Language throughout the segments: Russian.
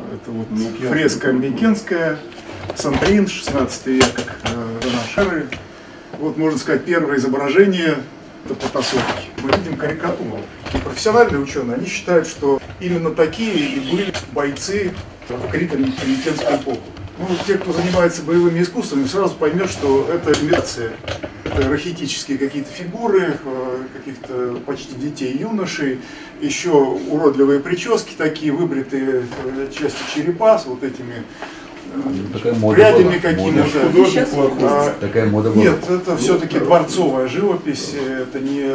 Это вот фреска Микенская, Сандрин, 16 век, Ранашеры. Вот, можно сказать, первое изображение потасовки. Мы видим карикатуру. И профессиональные ученые, они считают, что именно такие и были бойцы в крито-микенскую эпоху. Ну, те, кто занимается боевыми искусствами, сразу поймет, что это имитация. Это архетические какие-то фигуры, каких-то почти детей и юношей, еще уродливые прически такие, выбритые части черепа с вот этими прядями какими-то. Такая мода была. Нет, это все-таки дворцовая живопись, это не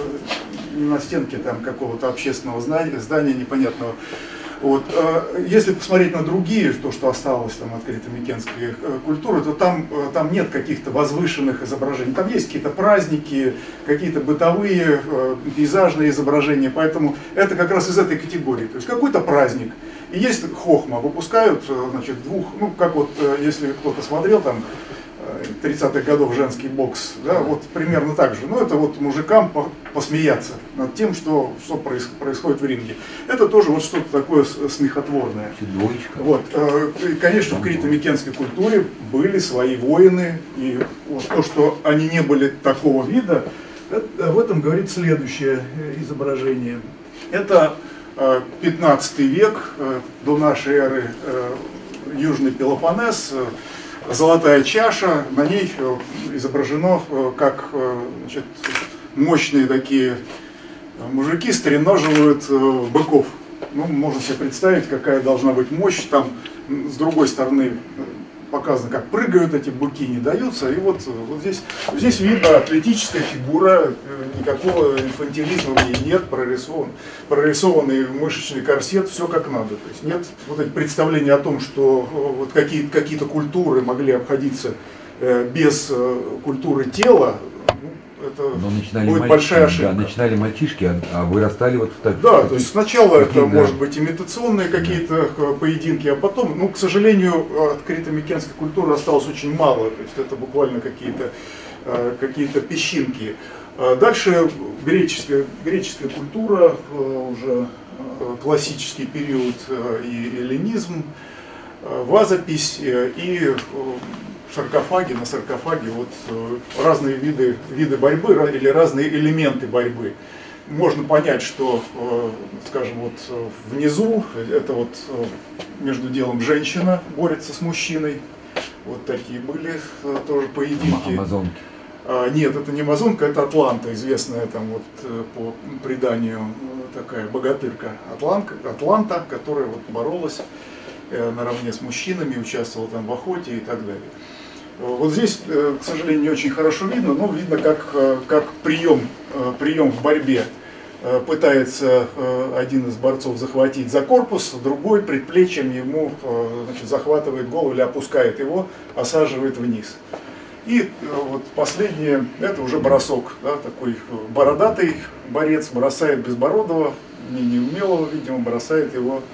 на стенке там какого-то общественного здания непонятного. Вот. Если посмотреть на другие, то, что осталось там от крито-микенской культуры, то там нет каких-то возвышенных изображений. Там есть какие-то праздники, какие-то бытовые, пейзажные изображения, поэтому это как раз из этой категории. То есть какой-то праздник. И есть хохма, выпускают, значит, двух, ну, как вот, если кто-то смотрел там 30-х годов женский бокс, да, вот примерно так же. Ну, это вот мужикам посмеяться над тем, что происходит в ринге. Это тоже вот что-то такое смехотворное. Вот. И, конечно, в крито-микенской культуре были свои воины, и вот то, что они не были такого вида, об этом говорит следующее изображение. Это 15 век, до нашей эры, Южный Пелопоннес, золотая чаша, на ней изображено, как, значит, мощные такие мужики стреноживают быков. Ну, можно себе представить, какая должна быть мощь. Там с другой стороны показано, как прыгают эти быки, не даются. И вот здесь видно атлетическая фигура, никакого инфантилизма в ней нет, прорисованный мышечный корсет, все как надо. То есть нет вот этих представлений о том, что вот какие-то культуры могли обходиться без культуры тела. Это будет большая ошибка. Да, начинали мальчишки, а вырастали вот в так. Да, то есть сначала это может быть имитационные какие-то поединки, а потом, ну, к сожалению, от крито-микенской культуры осталось очень мало, то есть это буквально какие-то песчинки. Дальше греческая культура, уже классический период и эллинизм, вазопись и саркофаги, на саркофаге вот разные виды борьбы или разные элементы борьбы. Можно понять, что, скажем, вот внизу это вот между делом женщина борется с мужчиной. Вот такие были тоже поединки. Амазонки. Нет, это не амазонка, это атланта, известная там вот по преданию такая богатырка Атланта, которая вот боролась наравне с мужчинами, участвовала там в охоте и так далее. Вот здесь, к сожалению, не очень хорошо видно, но видно, как прием в борьбе. Пытается один из борцов захватить за корпус, другой предплечьем ему, значит, захватывает голову или опускает его, осаживает вниз. И вот последнее, это уже бросок, да, такой бородатый борец бросает безбородого, неумелого, видимо, бросает его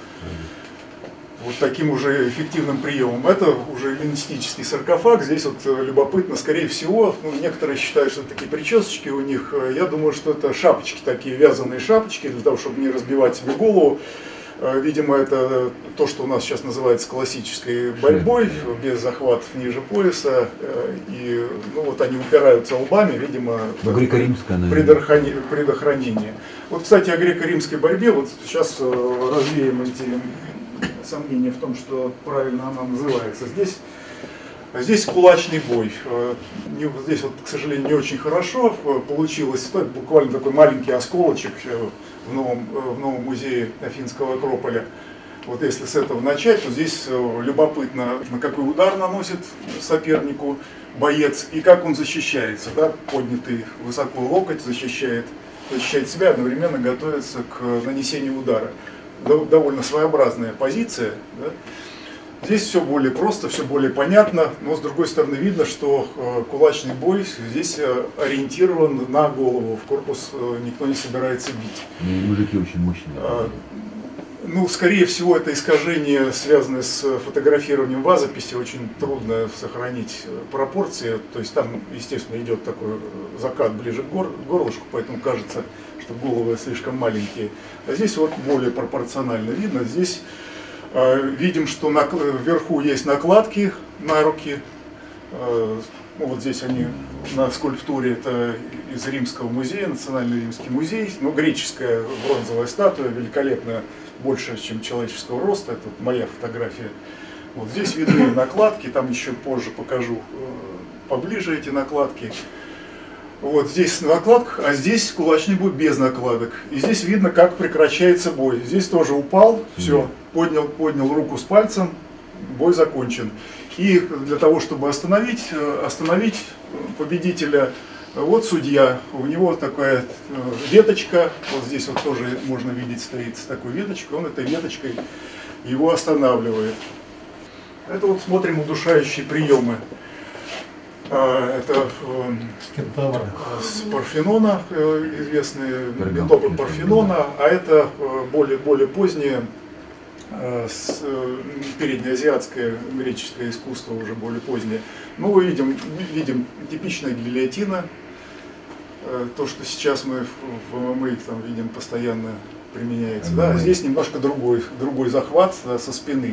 вот таким уже эффективным приемом. Это уже эллинистический саркофаг. Здесь вот любопытно, скорее всего, ну, некоторые считают, что это такие причесочки у них. Я думаю, что это шапочки такие, вязаные шапочки, для того, чтобы не разбивать себе голову. Видимо, это то, что у нас сейчас называется классической борьбой, без захватов ниже пояса. И ну, вот они упираются лбами, видимо, предохранение. Вот, кстати, о греко-римской борьбе, вот сейчас развеем эти сомнения в том, что правильно она называется. Здесь кулачный бой. Здесь, вот, к сожалению, не очень хорошо получилось. Это буквально такой маленький осколочек в новом музее Афинского Акрополя. Вот если с этого начать, то здесь любопытно, на какой удар наносит сопернику боец и как он защищается. Да? Поднятый высоко локоть защищает себя, одновременно готовится к нанесению удара. Довольно своеобразная позиция. Да? Здесь все более просто, все более понятно, но с другой стороны видно, что кулачный бой здесь ориентирован на голову, в корпус никто не собирается бить. И мужики очень мощные. Ну, скорее всего, это искажение, связанное с фотографированием вазописи, очень трудно сохранить пропорции, то есть там, естественно, идет такой закат ближе к горлышку, поэтому кажется, что головы слишком маленькие. А здесь вот более пропорционально видно, здесь Видим, что вверху есть накладки на руки. Ну, вот здесь они на скульптуре, это из Римского музея, Национальный римский музей. Ну, греческая бронзовая статуя, великолепная, больше, чем человеческого роста. Это моя фотография. Вот здесь видны накладки, там еще позже покажу поближе эти накладки. Вот здесь накладка, а здесь кулачный бой без накладок. И здесь видно, как прекращается бой. Здесь тоже упал, все, поднял руку с пальцем, бой закончен. И для того, чтобы остановить победителя, вот судья, у него такая веточка, вот здесь вот тоже можно видеть, стоит с такой веточкой, он этой веточкой его останавливает. Это вот смотрим удушающие приемы. Это с Парфенона, известные методы Парфенона, а это более позднее, переднеазиатское греческое искусство, уже более позднее. Ну, мы видим типичная гильотина, то, что сейчас мы в ММА там видим постоянно применяется. Да? Здесь немножко другой захват, да, со спины.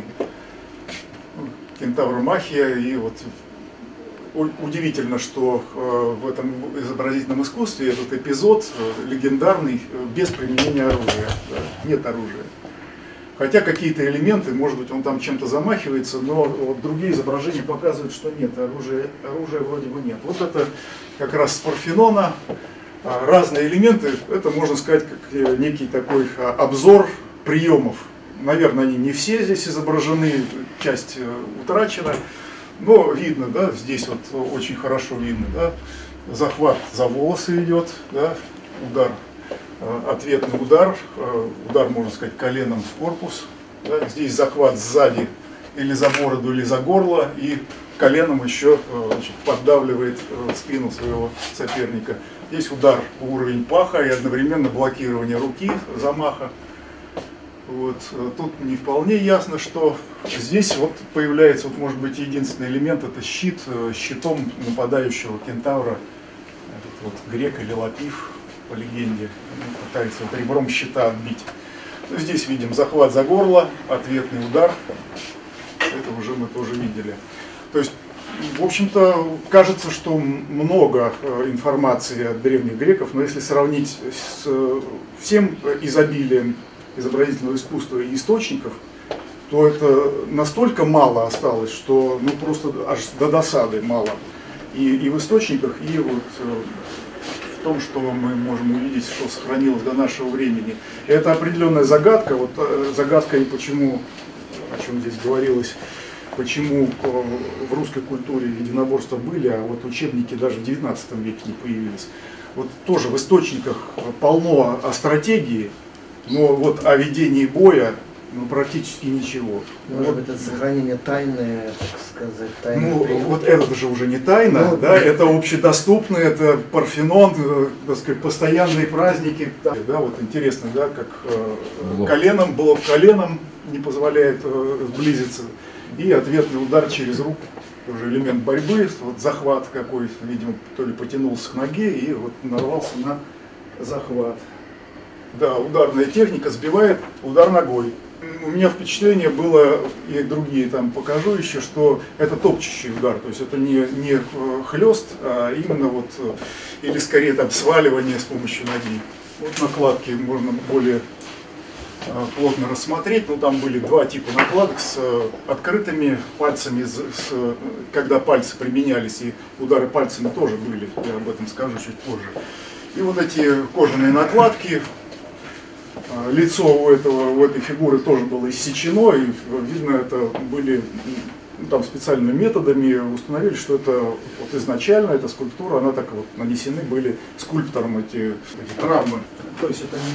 Кентавромахия, и вот удивительно, что в этом изобразительном искусстве этот эпизод легендарный без применения оружия. Да, нет оружия. Хотя какие-то элементы, может быть, он там чем-то замахивается, но вот другие изображения показывают, что нет, оружия вроде бы нет. Вот это как раз с Парфенона. Разные элементы, это, можно сказать, как некий такой обзор приемов. Наверное, они не все здесь изображены, часть утрачена. Но видно, да, здесь вот очень хорошо видно, да, захват за волосы идет, да, удар, ответный удар, можно сказать, коленом в корпус, да, здесь захват сзади или за бороду, или за горло, и коленом еще, значит, поддавливает спину своего соперника. Здесь удар в уровень паха и одновременно блокирование руки, замаха. Вот. Тут не вполне ясно, что здесь вот появляется, вот, может быть, единственный элемент, это щит, щитом нападающего кентавра, этот вот грек или лапиф, по легенде, пытается вот ребром щита отбить. Ну, здесь видим захват за горло, ответный удар, это уже мы тоже видели. То есть, в общем-то, кажется, что много информации от древних греков, но если сравнить с всем изобилием изобразительного искусства и источников, то это настолько мало осталось, что ну просто аж до досады мало. И в источниках, и вот в том, что мы можем увидеть, что сохранилось до нашего времени. И это определенная загадка, вот загадка и почему, о чем здесь говорилось, почему в русской культуре единоборства были, а вот учебники даже в 19 веке не появились. Вот тоже в источниках полно о стратегии, но вот о ведении боя ну, практически ничего. Может быть, это сохранение тайны, так сказать, тайны. Ну, вот это же уже не тайна, ну, да, это общедоступно, это Парфенон, так сказать, постоянные праздники. Да, вот интересно, да, как блок коленом не позволяет сблизиться, и ответный удар через руку, тоже элемент борьбы, вот захват какой-то, видимо, то ли потянулся к ноге и вот нарвался на захват. Да, ударная техника сбивает удар ногой. У меня впечатление было, и другие там покажу еще, что это топчущий удар, то есть это не хлест, а именно вот, или скорее там сваливание с помощью ноги. Вот накладки можно более плотно рассмотреть, но там были два типа накладок с открытыми пальцами, когда пальцы применялись, и удары пальцами тоже были, я об этом скажу чуть позже. И вот эти кожаные накладки. Лицо у этой фигуры тоже было иссечено, и видно, это были там специальными методами установили, что это вот изначально эта скульптура, она так вот нанесены были скульптором эти травмы. То есть это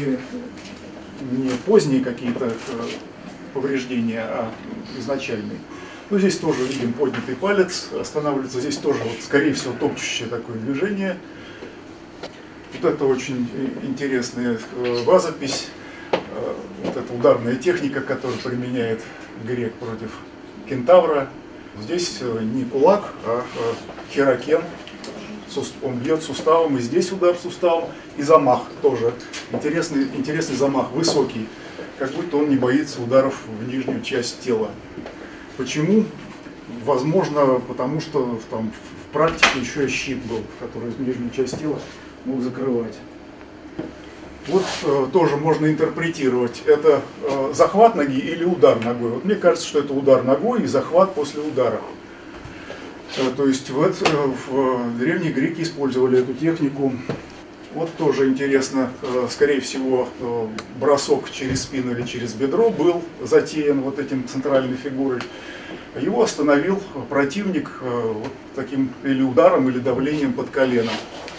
не поздние какие-то повреждения, а изначальные. Ну, здесь тоже видим поднятый палец, останавливается, здесь тоже, вот, скорее всего, топчущее такое движение. Вот это очень интересная вазопись, вот эта ударная техника, которую применяет грек против кентавра. Здесь не кулак, а хирокен. Он бьет суставом, и здесь удар суставом, и замах тоже. Интересный замах, высокий. как будто он не боится ударов в нижнюю часть тела. Почему? Возможно, потому что там в практике еще и щит был, который нижнюю часть тела мог закрывать. Вот тоже можно интерпретировать, это захват ноги или удар ногой. Вот мне кажется, что это удар ногой и захват после удара. То есть в древние греки использовали эту технику. Вот тоже интересно, скорее всего, бросок через спину или через бедро был затеян вот этим центральной фигурой. Его остановил противник вот таким или ударом, или давлением под колено.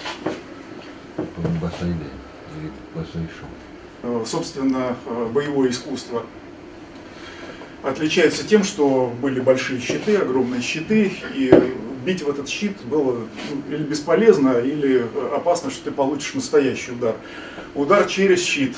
Собственно, боевое искусство отличается тем, что были большие щиты, огромные щиты, и бить в этот щит было или бесполезно, или опасно, что ты получишь настоящий удар. Удар через щит,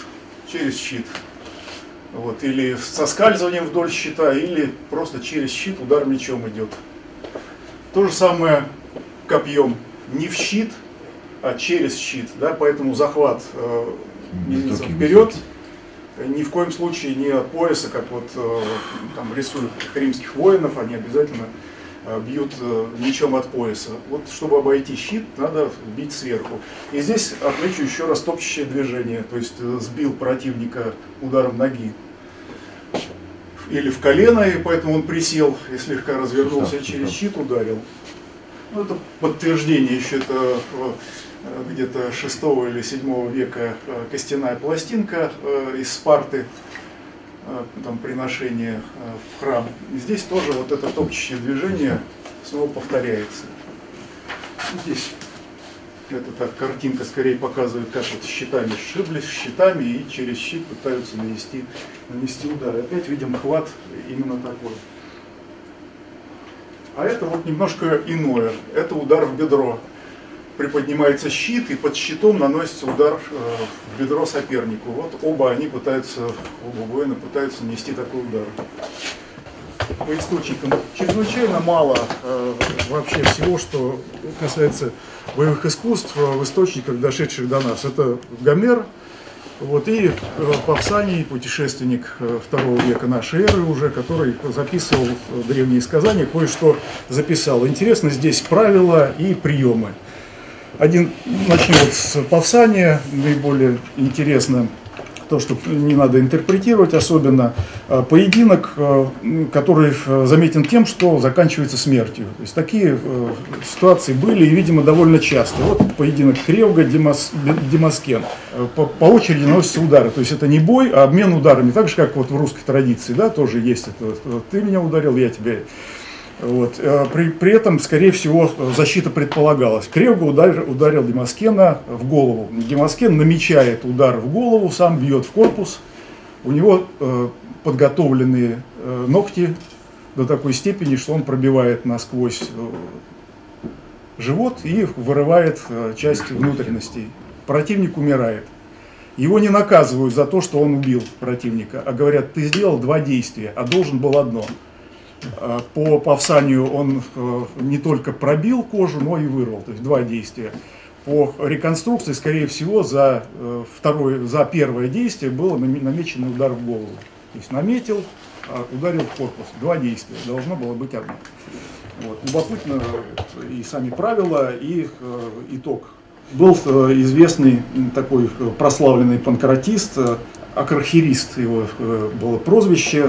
вот, или с соскальзыванием вдоль щита, или просто через щит удар мечом идет. То же самое копьем, не в щит, а через щит, да, поэтому захват вперед, ни в коем случае не от пояса, как вот там рисуют римских воинов, они обязательно бьют мечом от пояса. Вот чтобы обойти щит, надо бить сверху. И здесь отмечу еще раз топчущее движение, то есть сбил противника ударом ноги или в колено, и поэтому он присел и слегка развернулся и через щит ударил. Ну, это подтверждение еще, это где-то 6 или 7 века костяная пластинка из Спарты, там приношение в храм. И здесь тоже вот это топчущее движение снова повторяется. Здесь эта картинка скорее показывает, как вот щитами сшиблись, щитами и через щит пытаются нанести удар. И опять видим хват именно такой. А это вот немножко иное. Это удар в бедро. Приподнимается щит, и под щитом наносится удар в бедро сопернику. Вот оба воина пытаются нанести такой удар. По источникам чрезвычайно мало вообще всего, что касается боевых искусств в источниках, дошедших до нас. Это Гомер, вот, и Павсаний, путешественник II века нашей эры уже, который записывал древние сказания, кое-что записал. Интересно здесь правила и приемы. Начнем вот с Павсания, наиболее интересно то, что не надо интерпретировать особенно. Поединок, который заметен тем, что заканчивается смертью. То есть такие ситуации были и, видимо, довольно часто. Вот поединок Кревга, Демоскен. По очереди наносятся удары. То есть это не бой, а обмен ударами. Так же, как вот в русской традиции, да, тоже есть это. Ты меня ударил, я тебя. Вот. При этом, скорее всего, защита предполагалась. Кревга ударил Демоскена в голову. Демоскен намечает удар в голову, сам бьет в корпус. У него подготовленные ногти до такой степени, что он пробивает насквозь живот и вырывает часть внутренностей. Противник умирает. Его не наказывают за то, что он убил противника, а говорят: ты сделал 2 действия, а должен был одно. По Павсанию он не только пробил кожу, но и вырвал, то есть 2 действия. По реконструкции, скорее всего, за первое действие было намеченный удар в голову. То есть наметил, ударил в корпус. 2 действия, должно было быть одно. Вот. Любопытно и сами правила, и итог. Был известный такой прославленный панкратист, акрохирист, его было прозвище.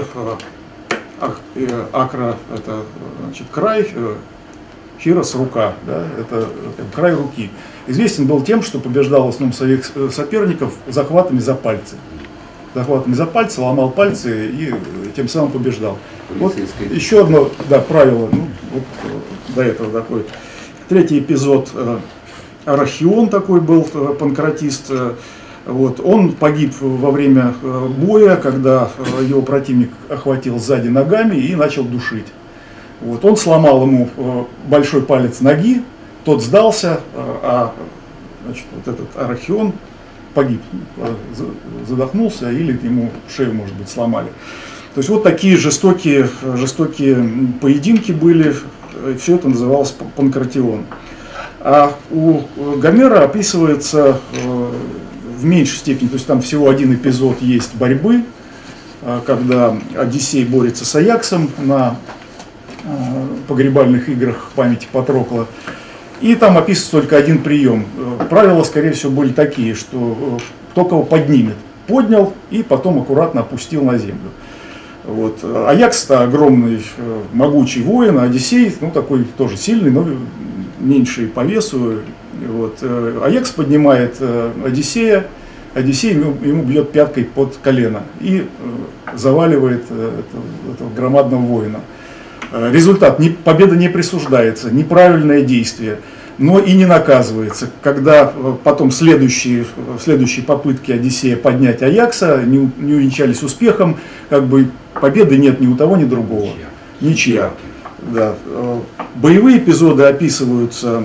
Акра – это, значит, край, хирос – рука, да, это край руки. Известен был тем, что побеждал в основном своих соперников захватами за пальцы. Захватами за пальцы, ломал пальцы и тем самым побеждал. Вот еще одно, да, правило, ну, вот до этого такой. 3-й эпизод. Арахион такой был панкратист. Вот. Он погиб во время боя, когда его противник охватил сзади ногами и начал душить. Вот. Он сломал ему большой палец ноги, тот сдался, значит, вот этот Арахион погиб, задохнулся или ему шею, может быть, сломали. То есть вот такие жестокие поединки были, все это называлось панкратион. А у Гомера описывается в меньшей степени, то есть там всего 1 эпизод есть борьбы, когда Одиссей борется с Аяксом на погребальных играх памяти Патрокла. И там описывается только один прием. Правила, скорее всего, были такие, что кто кого поднимет. Поднял и потом аккуратно опустил на землю. Вот. Аякс-то огромный, могучий воин, а Одиссей, ну, такой тоже сильный, но меньший по весу. Вот. Аякс поднимает Одиссея, Одиссей ему бьет пяткой под колено и заваливает этого громадного воина. Результат: победа не присуждается, неправильное действие, но и не наказывается. Когда потом следующие попытки Одиссея поднять Аякса не увенчались успехом, как бы победы нет ни у того, ни другого. Ничья. Да. Боевые эпизоды описываются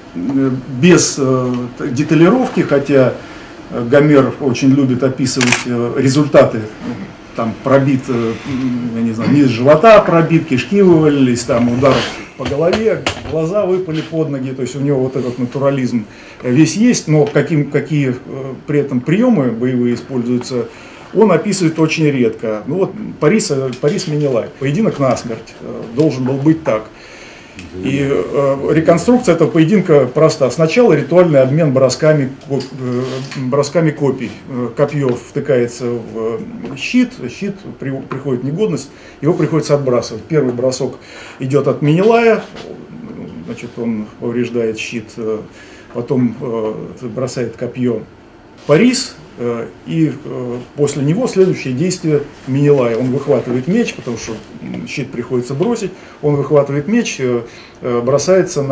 без деталировки, хотя Гомер очень любит описывать результаты. Там пробит, я не знаю, низ живота пробит, кишки вывалились, там удар по голове, глаза выпали под ноги. То есть у него вот этот натурализм весь есть, но какие при этом приемы боевые используются, он описывает очень редко. Ну вот Парис Менелай, поединок насмерть, должен был быть так. И реконструкция этого поединка проста. Сначала ритуальный обмен бросками копий. Копье втыкается в щит приходит в негодность, его приходится отбрасывать. Первый бросок идет от Менелая, значит, он повреждает щит, потом бросает копье Парис, и после него следующее действие Менелая. Он выхватывает меч, потому что щит приходится бросить, он выхватывает меч, бросается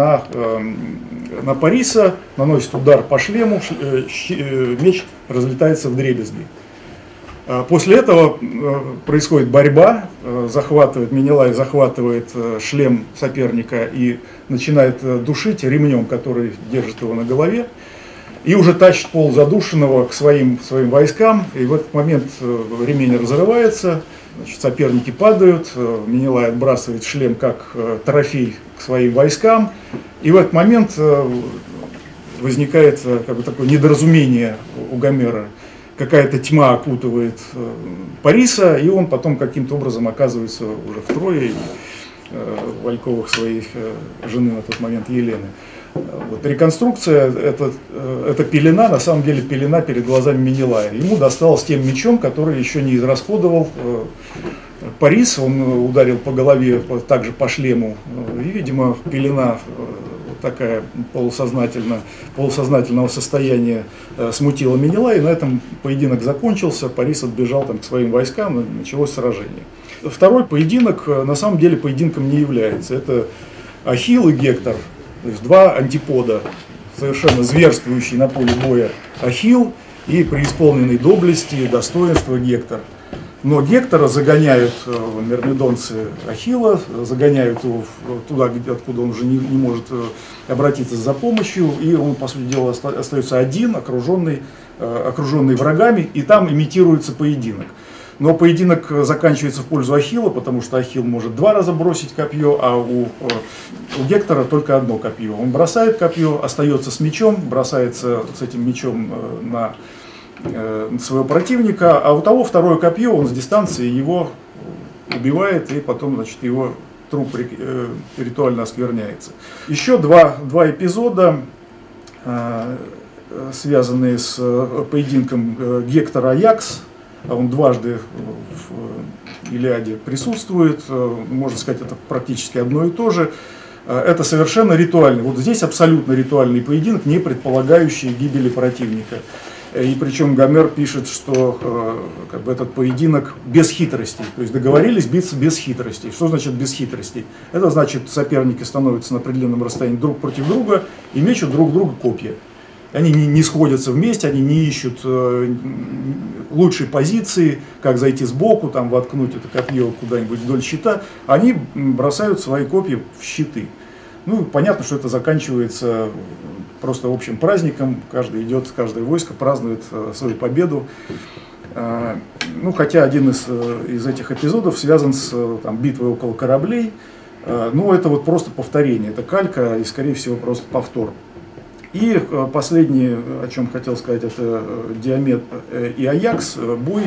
на Париса, наносит удар по шлему, меч разлетается вдребезги. После этого происходит борьба, Менелай захватывает шлем соперника и начинает душить ремнем, который держит его на голове. И уже тащит полузадушенного к своим войскам, и в этот момент ремень разрывается, значит, соперники падают, Менелай отбрасывает шлем как трофей к своим войскам, и в этот момент возникает как бы такое недоразумение у Гомера. Какая-то тьма окутывает Париса, и он потом каким-то образом оказывается уже втрое в альковах своей жены на тот момент Елены. Вот. Реконструкция это пелена, на самом деле пелена перед глазами Менелая. Ему досталось тем мечом, который еще не израсходовал Парис, он ударил по голове, также по шлему, и, видимо, пелена такая полусознательного состояния смутила Менелая, и на этом поединок закончился, Парис отбежал там к своим войскам, и началось сражение. Второй поединок на самом деле поединком не является, это Ахилл и Гектор. То есть два антипода, совершенно зверствующий на поле боя Ахилл и преисполненный доблести, достоинства Гектор. Но Гектора загоняют мирмидонцы Ахилла, загоняют его туда, откуда он уже не может обратиться за помощью, и он, по сути дела, остается один, окруженный врагами, и там имитируется поединок. Но поединок заканчивается в пользу Ахилла, потому что Ахилл может 2 раза бросить копье, а у Гектора только одно копье. Он бросает копье, остается с мечом, бросается с этим мечом на своего противника, а у того второе копье, он с дистанции его убивает, и потом, значит, его труп ритуально оскверняется. Еще два эпизода, связанные с поединком Гектор-Аякс. Он дважды в Илиаде присутствует, можно сказать, это практически одно и то же. Это совершенно ритуальный, вот здесь абсолютно ритуальный поединок, не предполагающий гибели противника. И причем Гомер пишет, что как бы, этот поединок без хитростей, то есть договорились биться без хитростей. Что значит без хитростей? Это значит, соперники становятся на определенном расстоянии друг против друга и мечут друг друга копья. Они не сходятся вместе, они не ищут лучшей позиции, как зайти сбоку, там, воткнуть это копье куда-нибудь вдоль щита. Они бросают свои копья в щиты. Ну, понятно, что это заканчивается просто общим праздником. Каждое войско празднует свою победу. Ну, хотя один из этих эпизодов связан с битвой около кораблей. Но это вот просто повторение, это калька и, скорее всего, просто повтор. И последнее, о чем хотел сказать, это Диамет и Аякс, бой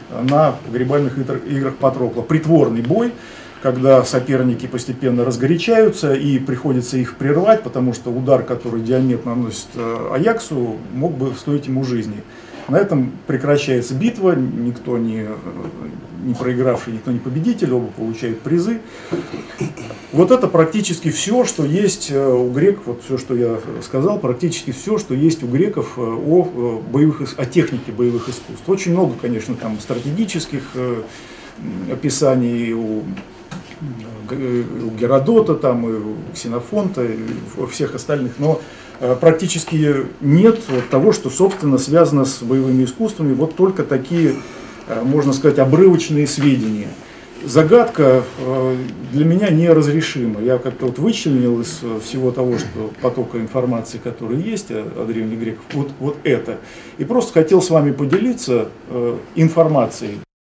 на погребальных играх Патрокла. Притворный бой, когда соперники постепенно разгорячаются и приходится их прервать, потому что удар, который Диомед наносит Аяксу, мог бы стоить ему жизни. На этом прекращается битва, никто не проигравший, никто не победитель, оба получают призы. Вот это практически все, что есть у греков, вот все, что я сказал, практически все, что есть у греков о технике боевых искусств. Очень много, конечно, там стратегических описаний у Геродота, там, и у Ксенофонта, и у всех остальных, но практически нет вот того, что, собственно, связано с боевыми искусствами, вот только такие, можно сказать, обрывочные сведения. Загадка для меня неразрешима. Я как-то вот вычленил из всего того, что потока информации, который есть о древних греках, вот это. И просто хотел с вами поделиться информацией.